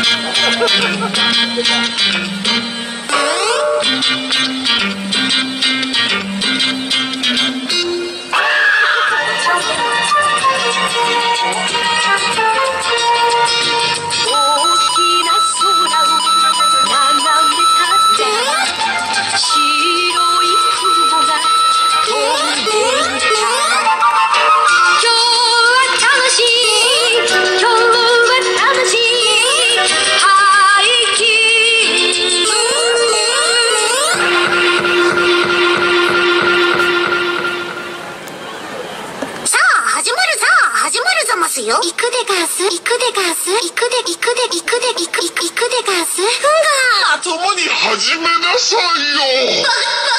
まともに始めなさいよ。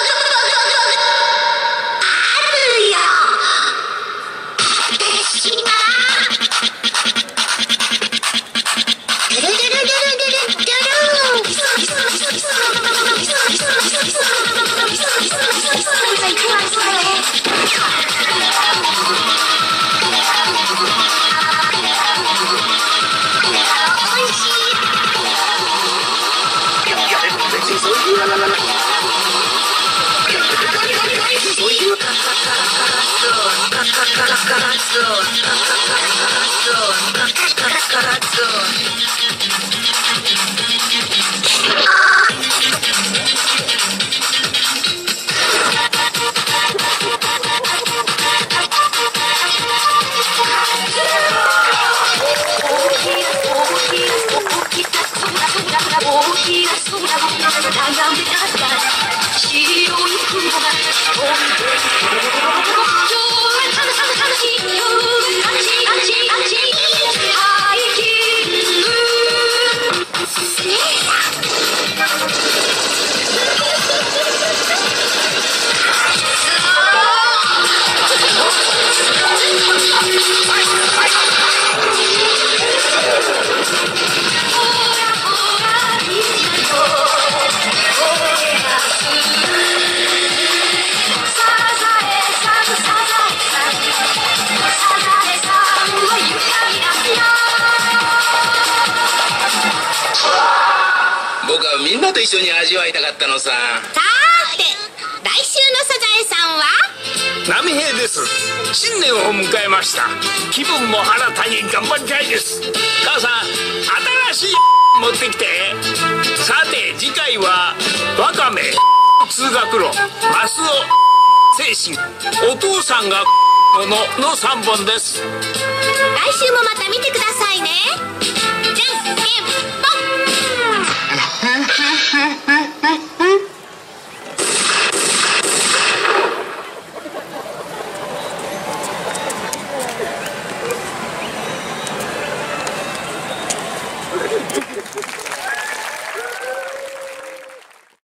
僕はみんなと一緒に味わいたかったのさ。 さて、来週のサザエさんは波平です。新年を迎えました。気分も新たに頑張りたいです。母さん、新しい持ってきて。さて次回はワカメ通学路、マスオ精神、お父さんがの3本です。 来週もまた見てくださいね。